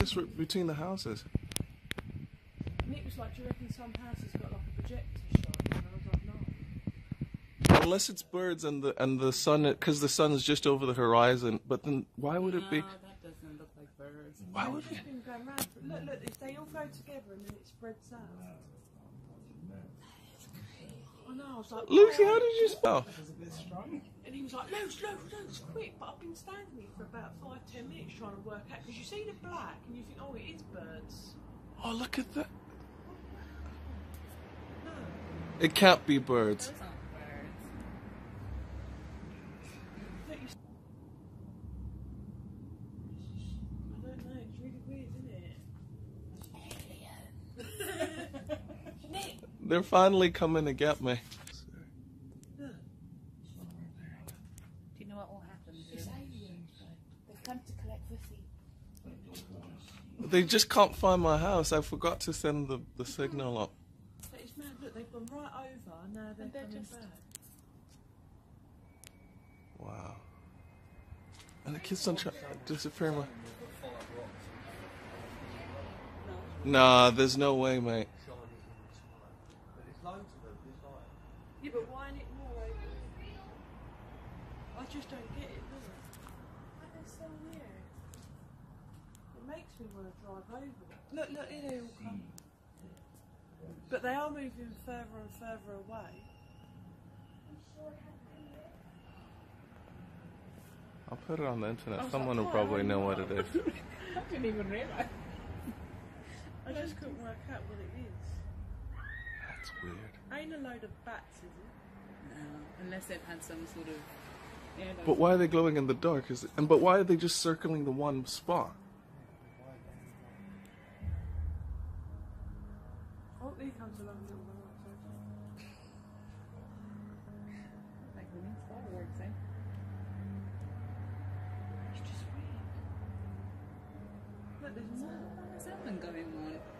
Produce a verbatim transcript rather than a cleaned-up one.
it's between the houses. Nick was like, do you reckon some house has got like a projector shot? And I was like, no. Unless it's birds and the and the sun, because the sun's just over the horizon. But then why would it be? No, that doesn't look like birds. Why would It's just been going round. Look, look, if they all go together and then it spreads out. I know, I was like, Lucy, oh. how did you spell? And he was like, loads, loads, loads, quick. But I've been standing here for about five, ten minutes trying to work out. Because you see the black and you think, oh, it is birds. Oh, look at that. No. It can't be birds. Those aren't birds. Look, you... I don't know, it's really weird, isn't it? Nick! They're finally coming to get me. Look. Do you know what will happen? It's aliens. They've come to collect Vussy. They just can't find my house. I forgot to send the, the signal up. But it's mad, look, they've gone right over, and now they're, And they're coming just- back. Wow. And the kids don't try to disappear my... Nah, there's no way, mate. Yeah, but why ain't it more over? I just don't get it, does it? Like, they're so weird. It makes me want to drive over it. Look, look, here they all come. But they are moving further and further away. I'll put it on the internet. was Someone like, will "Oh, I probably know know what it is. I didn't even realise. I just couldn't work out what it is. That's weird. Ain't a load of bats, is it? No, unless they've had some sort of. Yeah, But why are they glowing in the dark? Is it, and but why are they just circling the one spot? Oh, here comes along the other one. like we need fireworks, eh? It's just weird. Look, there's more. What is that one going on?